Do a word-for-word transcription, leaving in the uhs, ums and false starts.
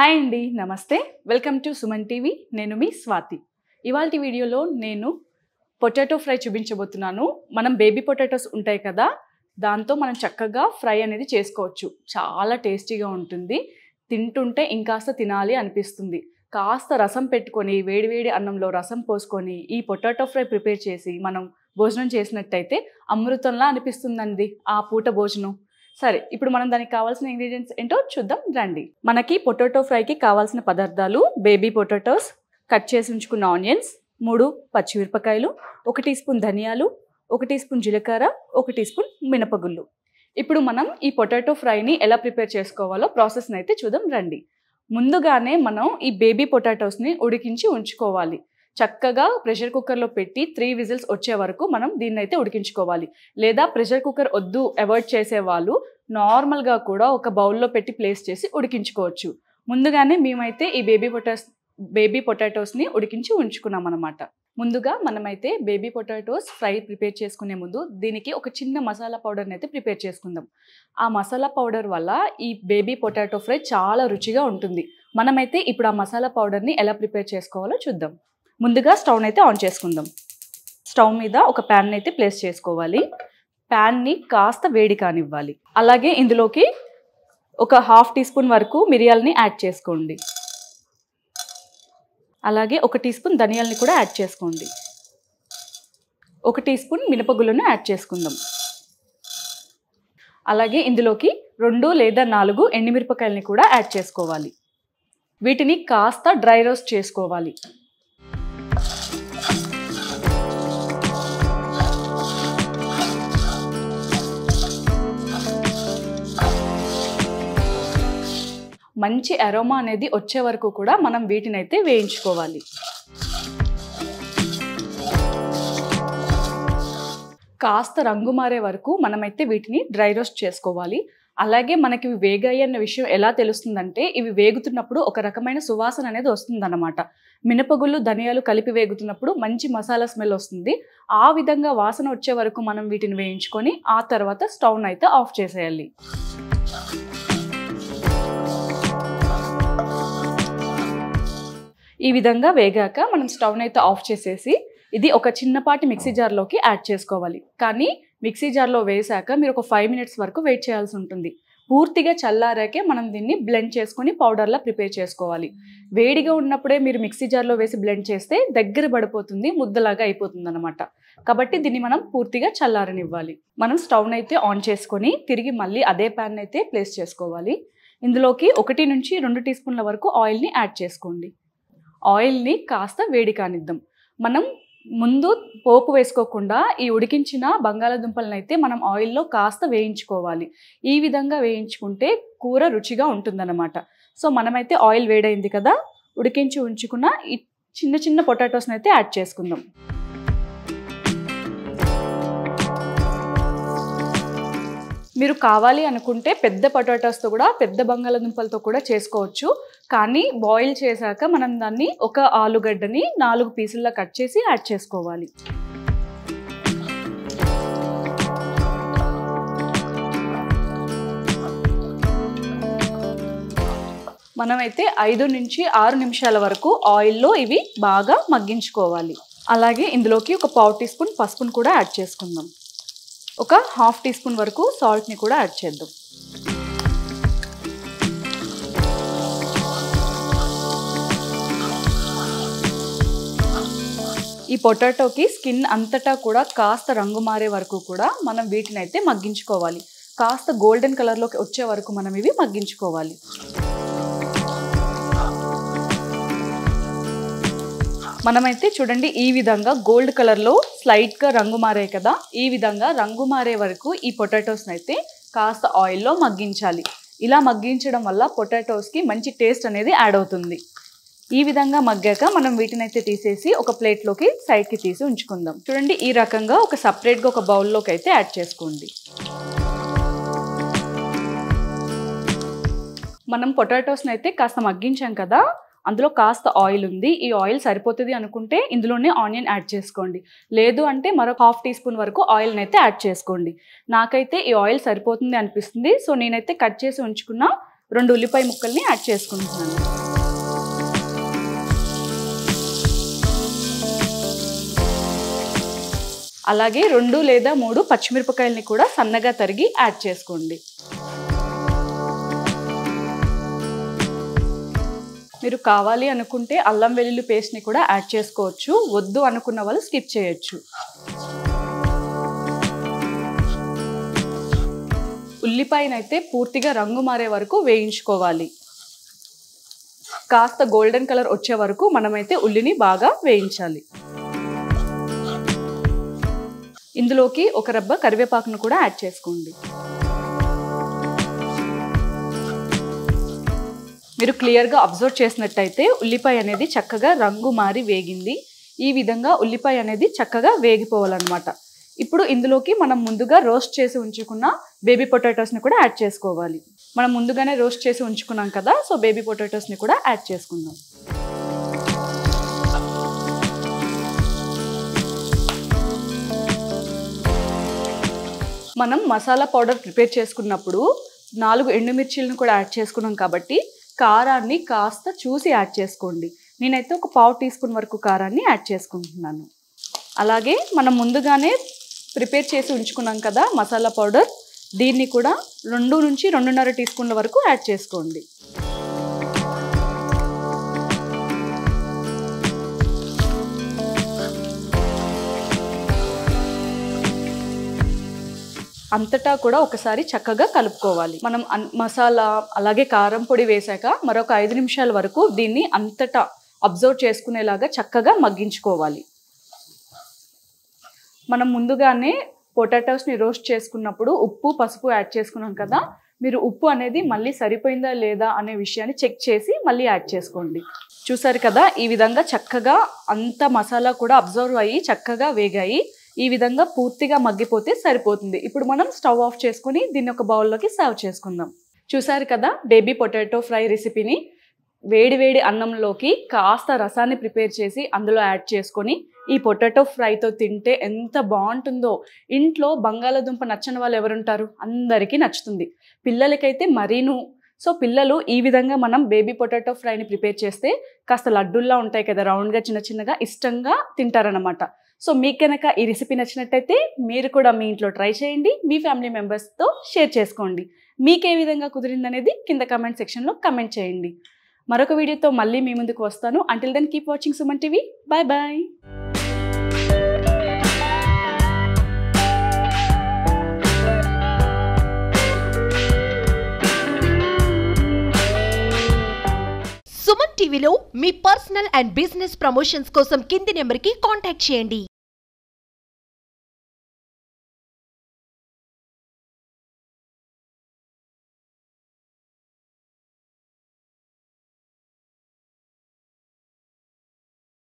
Hi అండి, నమస్తే. Welcome to Suman TV. నేను మీ స్వాతి. ఇవాల్టి వీడియోలో నేను పొటాటో ఫ్రై చూపించబోతున్నాను. మనం బేబీ పొటాటోస్ ఉంటాయి కదా, దాంతో మనం చక్కగా ఫ్రై అనేది చేసుకోవచ్చు. చాలా టేస్టీగా ఉంటుంది. తింటుంటే ఇంకాస్త తినాలి అనిపిస్తుంది. కాస్త రసం పెట్టుకొని వేడివేడి అన్నంలో రసం పోసుకొని ఈ పొటాటో ఫ్రై ప్రిపేర్ చేసి మనం భోజనం చేసినట్టయితే అమృతంలా అనిపిస్తుందండి ఆ పూట భోజనం. సరే, ఇప్పుడు మనం దానికి కావాల్సిన ఇంగ్రీడియంట్స్ ఏంటో చూద్దాం రండి. మనకి పొటాటో ఫ్రైకి కావాల్సిన పదార్థాలు: బేబీ పొటాటోస్, కట్ చేసి ఉంచుకున్న ఆనియన్స్, మూడు పచ్చిమిరపకాయలు, ఒక టీ స్పూన్ ధనియాలు, ఒక టీ స్పూన్ జీలకర్ర, ఒక టీ స్పూన్ మినపగుళ్ళు. ఇప్పుడు మనం ఈ పొటాటో ఫ్రైని ఎలా ప్రిపేర్ చేసుకోవాలో ప్రాసెస్ని అయితే చూద్దాం రండి. ముందుగానే మనం ఈ బేబీ పొటాటోస్ని ఉడికించి ఉంచుకోవాలి. చక్కగా ప్రెషర్ కుక్కర్లో పెట్టి త్రీ విజిల్స్ వచ్చే వరకు మనం దీన్ని అయితే ఉడికించుకోవాలి. లేదా ప్రెషర్ కుక్కర్ వద్దు అవాయిడ్ చేసేవాళ్ళు నార్మల్గా కూడా ఒక బౌల్లో పెట్టి ప్లేస్ చేసి ఉడికించుకోవచ్చు. ముందుగానే మేమైతే ఈ బేబీ పొటాటోస్ బేబీ పొటాటోస్ని ఉడికించి ఉంచుకున్నాం అన్నమాట. ముందుగా మనమైతే బేబీ పొటాటోస్ ఫ్రై ప్రిపేర్ చేసుకునే ముందు దీనికి ఒక చిన్న మసాలా పౌడర్ని అయితే ప్రిపేర్ చేసుకుందాం. ఆ మసాలా పౌడర్ వల్ల ఈ బేబీ పొటాటో ఫ్రై చాలా రుచిగా ఉంటుంది. మనమైతే ఇప్పుడు ఆ మసాలా పౌడర్ని ఎలా ప్రిపేర్ చేసుకోవాలో చూద్దాం. ముందుగా స్టవ్ని అయితే ఆన్ చేసుకుందాం. స్టవ్ మీద ఒక ప్యాన్ అయితే ప్లేస్ చేసుకోవాలి. ప్యాన్ని కాస్త వేడి కానివ్వాలి. అలాగే ఇందులోకి ఒక హాఫ్ టీ స్పూన్ వరకు మిరియాలని యాడ్ చేసుకోండి. అలాగే ఒక టీ స్పూన్ ధనియాలని కూడా యాడ్ చేసుకోండి. ఒక టీ స్పూన్ మినపగుళ్ళను యాడ్ చేసుకుందాం. అలాగే ఇందులోకి రెండు లేదా నాలుగు ఎండుమిరపకాయలని కూడా యాడ్ చేసుకోవాలి. వీటిని కాస్త డ్రై రోస్ట్ చేసుకోవాలి. మంచి అరోమా అనేది వచ్చే వరకు కూడా మనం వీటిని అయితే వేయించుకోవాలి. కాస్త రంగు మారే వరకు మనమైతే వీటిని డ్రై రోస్ట్ చేసుకోవాలి. అలాగే మనకి ఇవి వేగాయి అన్న విషయం ఎలా తెలుస్తుందంటే, ఇవి వేగుతున్నప్పుడు ఒక రకమైన సువాసన అనేది వస్తుందన్నమాట. మినపగుళ్ళు ధనియాలు కలిపి వేగుతున్నప్పుడు మంచి మసాలా స్మెల్ వస్తుంది. ఆ విధంగా వాసన వచ్చే వరకు మనం వీటిని వేయించుకొని ఆ తర్వాత స్టవ్ని అయితే ఆఫ్ చేసేయాలి. ఈ విధంగా వేగాక మనం స్టవ్ని అయితే ఆఫ్ చేసేసి ఇది ఒక చిన్నపాటి మిక్సీ జార్లోకి యాడ్ చేసుకోవాలి. కానీ మిక్సీ జార్లో వేసాక మీరు ఒక ఫైవ్ మినిట్స్ వరకు వెయిట్ చేయాల్సి ఉంటుంది. పూర్తిగా చల్లారాకే మనం దీన్ని బ్లెండ్ చేసుకొని పౌడర్లా ప్రిపేర్ చేసుకోవాలి. వేడిగా ఉన్నప్పుడే మీరు మిక్సీ జార్లో వేసి బ్లెండ్ చేస్తే దగ్గర పడిపోతుంది, ముద్దలాగా అయిపోతుంది అనమాట. కాబట్టి దీన్ని మనం పూర్తిగా చల్లారనివ్వాలి. మనం స్టవ్ని అయితే ఆన్ చేసుకొని తిరిగి మళ్ళీ అదే ప్యాన్ అయితే ప్లేస్ చేసుకోవాలి. ఇందులోకి ఒకటి నుంచి రెండు టీ స్పూన్ల వరకు ఆయిల్ని యాడ్ చేసుకోండి. ఆయిల్ని కాస్త వేడి కానిద్దాం. మనం ముందు పోపు వేసుకోకుండా ఈ ఉడికించిన బంగాళాదుంపలను అయితే మనం ఆయిల్లో కాస్త వేయించుకోవాలి. ఈ విధంగా వేయించుకుంటే కూర రుచిగా ఉంటుందన్నమాట. సో మనమైతే ఆయిల్ వేడైంది కదా, ఉడికించి ఉంచుకున్న ఈ చిన్న చిన్న పొటాటోస్ని అయితే యాడ్ చేసుకుందాం. మీరు కావాలి అనుకుంటే పెద్ద పొటాటోస్తో కూడా, పెద్ద బంగాళాదుంపలతో కూడా చేసుకోవచ్చు. కానీ బాయిల్ చేశాక మనం దాన్ని ఒక ఆలుగడ్డని నాలుగు పీసుల్లా కట్ చేసి యాడ్ చేసుకోవాలి. మనమైతే ఐదు నుంచి ఆరు నిమిషాల వరకు ఆయిల్లో ఇవి బాగా మగ్గించుకోవాలి. అలాగే ఇందులోకి ఒక పావు టీ స్పూన్ పసుపును కూడా యాడ్ చేసుకుందాం. ఒక హాఫ్ టీ స్పూన్ వరకు సాల్ట్ని కూడా యాడ్ చేద్దాం. ఈ పొటాటోకి స్కిన్ అంతటా కూడా కాస్త రంగు మారే వరకు కూడా మనం వీటిని అయితే మగ్గించుకోవాలి. కాస్త గోల్డెన్ కలర్లోకి వచ్చే వరకు మనం ఇవి మగ్గించుకోవాలి. మనమైతే చూడండి, ఈ విధంగా గోల్డ్ కలర్లో స్లైట్గా రంగు మారే కదా, ఈ విధంగా రంగు మారే వరకు ఈ పొటాటోస్ని అయితే కాస్త ఆయిల్లో మగ్గించాలి. ఇలా మగ్గించడం వల్ల పొటాటోస్కి మంచి టేస్ట్ అనేది యాడ్ అవుతుంది. ఈ విధంగా మగ్గాక మనం వీటిని అయితే తీసేసి ఒక ప్లేట్లోకి సైడ్కి తీసి ఉంచుకుందాం. చూడండి, ఈ రకంగా ఒక సపరేట్గా ఒక బౌల్లోకి అయితే యాడ్ చేసుకోండి. మనం పొటాటోస్ని అయితే కాస్త మగ్గించాం కదా, అందులో కాస్త ఆయిల్ ఉంది. ఈ ఆయిల్ సరిపోతుంది అనుకుంటే ఇందులోనే ఆనియన్ యాడ్ చేసుకోండి. లేదు అంటే మరొక హాఫ్ టీ స్పూన్ వరకు ఆయిల్ని అయితే యాడ్ చేసుకోండి. నాకైతే ఈ ఆయిల్ సరిపోతుంది అనిపిస్తుంది. సో నేనైతే కట్ చేసి ఉంచుకున్న రెండు ఉల్లిపాయ ముక్కల్ని యాడ్ చేసుకుంటున్నాను. అలాగే రెండు లేదా మూడు పచ్చిమిరపకాయలని కూడా సన్నగా తరిగి యాడ్ చేసుకోండి. మీరు కావాలి అనుకుంటే అల్లం వెల్లుల్లి పేస్ట్ని కూడా యాడ్ చేసుకోవచ్చు. వద్దు అనుకున్న వాళ్ళు స్కిప్ చేయొచ్చు. ఉల్లిపాయనైతే పూర్తిగా రంగు మారే వరకు వేయించుకోవాలి. కాస్త గోల్డెన్ కలర్ వచ్చే వరకు మనమైతే ఉల్లిని బాగా వేయించాలి. ఇందులోకి ఒక రెబ్బ కరివేపాకును కూడా యాడ్ చేసుకోండి. మీరు క్లియర్గా అబ్జర్వ్ చేసినట్టయితే ఉల్లిపాయ అనేది చక్కగా రంగు మారి వేగింది. ఈ విధంగా ఉల్లిపాయ అనేది చక్కగా వేగిపోవాలన్నమాట. ఇప్పుడు ఇందులోకి మనం ముందుగా రోస్ట్ చేసి ఉంచుకున్న బేబీ పొటాటోస్ని కూడా యాడ్ చేసుకోవాలి. మనం ముందుగానే రోస్ట్ చేసి ఉంచుకున్నాం కదా, సో బేబీ పొటాటోస్ని కూడా యాడ్ చేసుకుందాం. మనం మసాలా పౌడర్ ప్రిపేర్ చేసుకున్నప్పుడు నాలుగు ఎండుమిర్చీలను కూడా యాడ్ చేసుకున్నాం కాబట్టి కారాన్ని కాస్త చూసి యాడ్ చేసుకోండి. నేనైతే ఒక పావు టీ స్పూన్ వరకు కారాన్ని యాడ్ చేసుకుంటున్నాను. అలాగే మనం ముందుగానే ప్రిపేర్ చేసి ఉంచుకున్నాం కదా మసాలా పౌడర్, దీన్ని కూడా రెండు నుంచి రెండున్నర టీ స్పూన్ల వరకు యాడ్ చేసుకోండి. అంతటా కూడా ఒకసారి చక్కగా కలుపుకోవాలి. మనం మసాలా అలాగే కారం పొడి వేసాక మరొక ఐదు నిమిషాల వరకు దీన్ని అంతటా అబ్జర్వ్ చేసుకునేలాగా చక్కగా మగ్గించుకోవాలి. మనం ముందుగానే పొటాటోస్ని రోస్ట్ చేసుకున్నప్పుడు ఉప్పు పసుపు యాడ్ చేసుకున్నాం కదా, మీరు ఉప్పు అనేది మళ్ళీ సరిపోయిందా లేదా అనే విషయాన్ని చెక్ చేసి మళ్ళీ యాడ్ చేసుకోండి. చూసారు కదా, ఈ విధంగా చక్కగా అంత మసాలా కూడా అబ్జర్వ్ అయ్యి చక్కగా వేగాయి. ఈ విధంగా పూర్తిగా మగ్గిపోతే సరిపోతుంది. ఇప్పుడు మనం స్టవ్ ఆఫ్ చేసుకుని దీన్ని ఒక బౌల్లోకి సర్వ్ చేసుకుందాం. చూసారు కదా బేబీ పొటాటో ఫ్రై రెసిపీని. వేడి వేడి అన్నంలోకి కాస్త రసాన్ని ప్రిపేర్ చేసి అందులో యాడ్ చేసుకొని ఈ పొటాటో ఫ్రైతో తింటే ఎంత బాగుంటుందో. ఇంట్లో బంగాళాదుంప నచ్చని వాళ్ళు ఎవరుంటారు? అందరికీ నచ్చుతుంది, పిల్లలకైతే మరీను. సో పిల్లలు ఈ విధంగా మనం బేబీ పొటాటో ఫ్రైని ప్రిపేర్ చేస్తే కాస్త లడ్డూల్లా ఉంటాయి కదా, రౌండ్గా చిన్న చిన్నగా ఇష్టంగా తింటారనమాట. సో మీకు కనుక ఈ రెసిపీ నచ్చినట్టయితే మీరు కూడా మీ ఇంట్లో ట్రై చేయండి, మీ ఫ్యామిలీ మెంబర్స్తో షేర్ చేసుకోండి. మీకు ఏ విధంగా కుదిరిందనేది కింద కామెంట్ సెక్షన్లో కామెంట్ చేయండి. మరొక వీడియోతో మళ్ళీ మీ ముందుకు వస్తాను. Until then keep watching Suman TV. Bye bye. సుమన్ టీవీలో మీ పర్సనల్ అండ్ బిజినెస్ ప్రమోషన్స్ కోసం కింది నెంబర్కి కాంటాక్ట్ చేయండి.